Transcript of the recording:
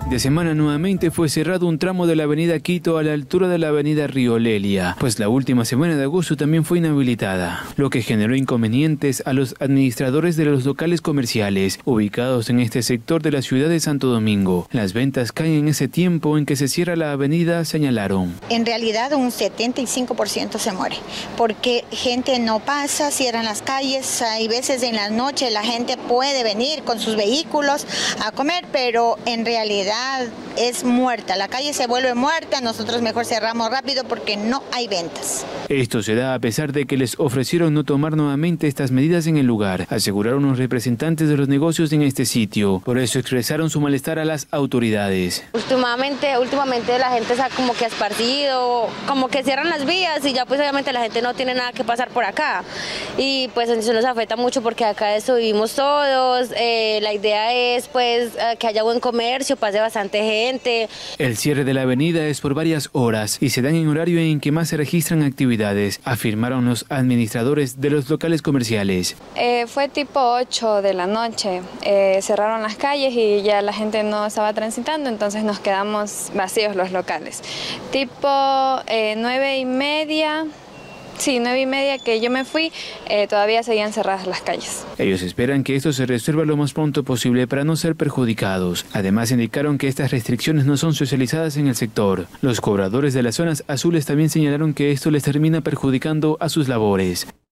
de semana nuevamente fue cerrado un tramo de la avenida Quito a la altura de la avenida Río Lelia, pues la última semana de agosto también fue inhabilitada, lo que generó inconvenientes a los administradores de los locales comerciales ubicados en este sector de la ciudad de Santo Domingo. Las ventas caen en ese tiempo en que se cierra la avenida, señalaron. En realidad un 75% se muere, porque gente no pasa, cierran las calles, hay veces en la noche la gente puede venir con sus vehículos a comer, pero en realidad es muerta, la calle se vuelve muerta, nosotros mejor cerramos rápido porque no hay ventas. Esto se da a pesar de que les ofrecieron no tomar nuevamente estas medidas en el lugar, aseguraron los representantes de los negocios en este sitio. Por eso expresaron su malestar a las autoridades. Últimamente la gente está como que esparcido, como que cierran las vías y ya pues obviamente la gente no tiene nada que pasar por acá. Y pues eso nos afecta mucho porque acá eso vivimos todos, la idea es pues que haya buen comercio, pase bastante gente. El cierre de la avenida es por varias horas y se dan en horario en que más se registran actividades, afirmaron los administradores de los locales comerciales. Fue tipo 8 de la noche, cerraron las calles y ya la gente no estaba transitando, entonces nos quedamos vacíos los locales. Tipo 9:30. Sí, 9:30 que yo me fui, todavía seguían cerradas las calles. Ellos esperan que esto se resuelva lo más pronto posible para no ser perjudicados. Además indicaron que estas restricciones no son socializadas en el sector. Los cobradores de las zonas azules también señalaron que esto les termina perjudicando a sus labores.